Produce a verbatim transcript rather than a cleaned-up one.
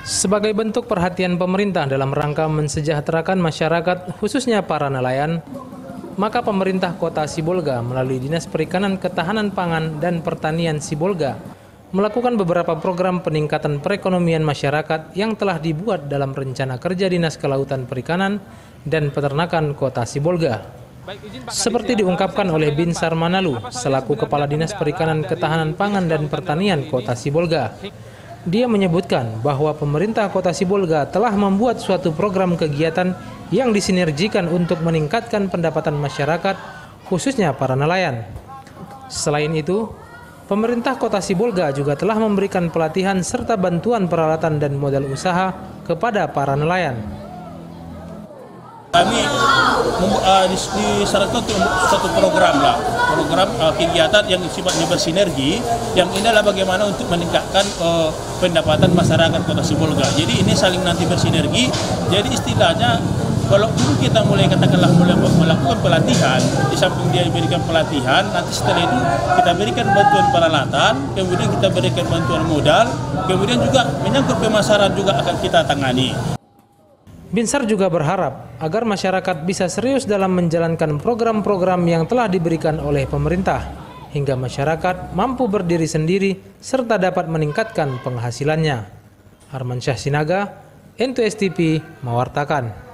Sebagai bentuk perhatian pemerintah dalam rangka mensejahterakan masyarakat, khususnya para nelayan, maka pemerintah Kota Sibolga melalui Dinas Perikanan, Ketahanan Pangan, dan Pertanian Sibolga melakukan beberapa program peningkatan perekonomian masyarakat yang telah dibuat dalam Rencana Kerja Dinas Kelautan Perikanan dan Peternakan Kota Sibolga. Seperti diungkapkan oleh Binsar Manalu, selaku Kepala Dinas Perikanan, Ketahanan Pangan, dan Pertanian Kota Sibolga. Dia menyebutkan bahwa pemerintah Kota Sibolga telah membuat suatu program kegiatan yang disinergikan untuk meningkatkan pendapatan masyarakat, khususnya para nelayan. Selain itu, pemerintah Kota Sibolga juga telah memberikan pelatihan serta bantuan peralatan dan modal usaha kepada para nelayan. Kami uh, disarankan untuk suatu program lah, program uh, kegiatan yang sifatnya bersinergi, yang ini adalah bagaimana untuk meningkatkan uh, pendapatan masyarakat Kota Sibolga. Jadi ini saling nanti bersinergi. Jadi istilahnya kalau dulu kita mulai katakanlah mulai melakukan pelatihan, di samping dia diberikan pelatihan, nanti setelah itu kita berikan bantuan peralatan, kemudian kita berikan bantuan modal, kemudian juga menyangkut pemasaran juga akan kita tangani. Binsar juga berharap agar masyarakat bisa serius dalam menjalankan program-program yang telah diberikan oleh pemerintah, hingga masyarakat mampu berdiri sendiri serta dapat meningkatkan penghasilannya. Arman Syah Sinaga, N dua S T V, mewartakan.